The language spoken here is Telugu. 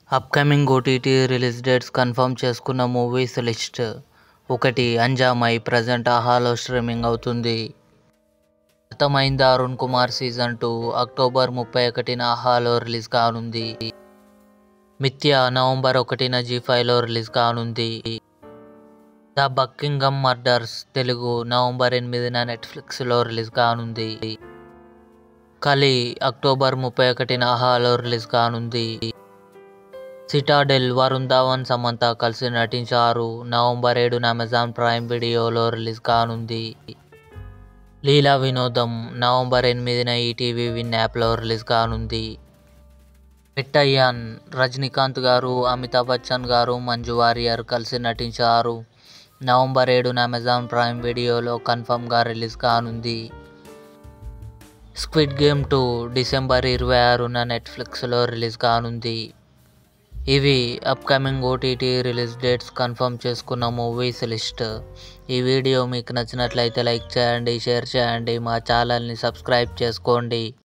Upcoming OTT release dates confirm చేసుకున్న మూవీస్ లిస్ట్. 1. అంజామై ప్రజెంట్ ఆహాలో స్ట్రీమింగ్ అవుతుంది. అర్థమైందా అరుణ్ కుమార్ సీజన్ 2 అక్టోబర్ 31న ఆహాలో రిలీజ్ కానుంది. మిథ్య నవంబర్ 1న జీ5లో రిలీజ్ కానుంది. The Buckingham murders Telugu November 8న నెట్ఫ్లిక్స్లో రిలీజ్ కానుంది. కలి అక్టోబర్ 31న ఆహాలో రిలీజ్ కానుంది. సిటాడెల్ వరుణ్ ధావన్ సమంత కలిసి నటించారు. నవంబర్ 7న అమెజాన్ ప్రైమ్ వీడియోలో రిలీజ్ కానుంది. లీలా వినోదం నవంబర్ 8న ఈటీవీ విన్ యాప్లో రిలీజ్ కానుంది. వెట్టయ్యన్ రజనీకాంత్ గారు, అమితాబ్ బచ్చన్ గారు, మంజు వారియర్ కలిసి నటించారు. నవంబర్ 7న అమెజాన్ ప్రైమ్ వీడియోలో కన్ఫర్మ్గా రిలీజ్ కానుంది. స్క్విడ్ గేమ్ 2 డిసెంబర్ 26న నెట్ఫ్లిక్స్లో రిలీజ్ కానుంది. ఇవి upcoming OTT release dates confirm చేసుకున్న మూవీస్ లిస్ట్. ఈ వీడియో మీకు నచ్చినట్లయితే లైక్ చేయండి, షేర్ చేయండి, మా ఛానల్ని సబ్స్క్రైబ్ చేసుకోండి.